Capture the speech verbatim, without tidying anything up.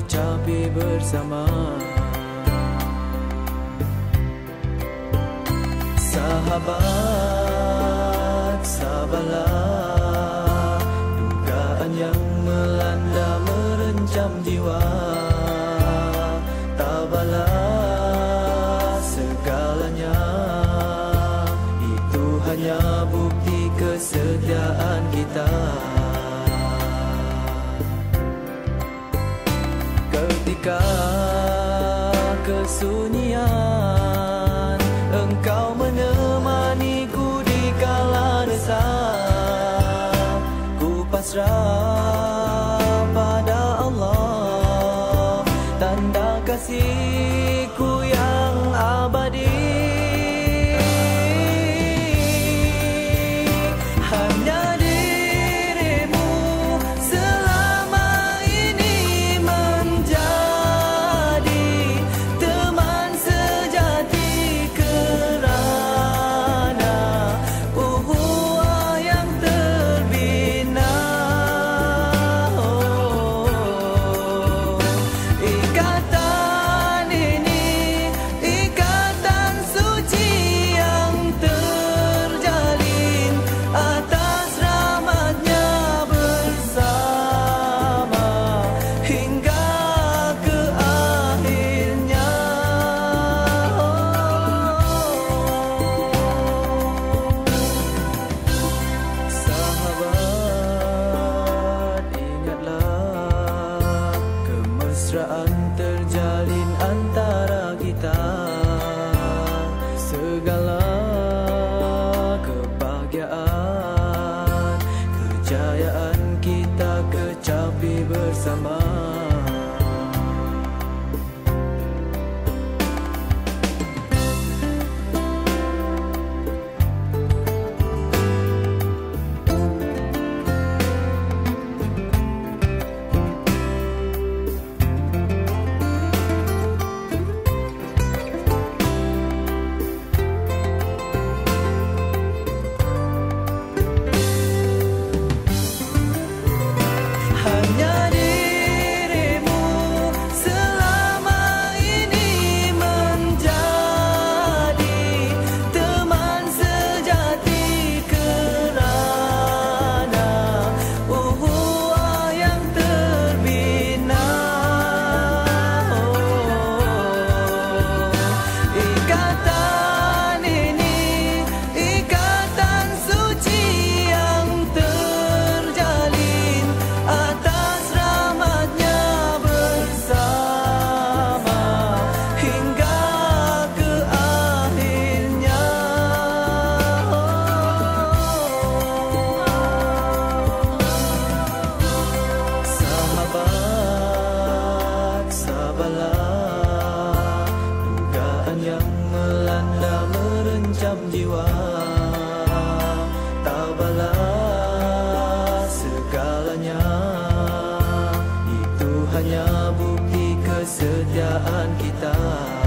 capai bersama. Sahabat, sabarlah, dugaan yang melanda merencam jiwa. Tabahlah segalanya, itu hanya bukti kesetiaan kita. Ketika kesunyian engkau menemaniku di kala desah, ku pasrah pada Allah, tanda kasihku yang abadi. Hanya dirimu selama ini menjadi teman sejati, kerana ukhuwah yang terbina. Oh, ikatan ini ikatan suci yang terjalin atas rahmatnya bersama hingga ke akhirnya. Sahabat, ingatlah kemesraan terjalin antara kita. Segala kebahagiaan, kejayaan kita kecapi bersama. Hanya dirimu selama ini menjadi teman sejati, kerana ukhuwah yang terbina. Oh, ikatan ini ikatan suci yang terjalin atas rahmatnya bersama hingga ke akhirnya. Sahabat, sabarlah, dugaan yang melanda merencam jiwa. Tabahlah segalanya, itu hanya bukti kesetiaan kita.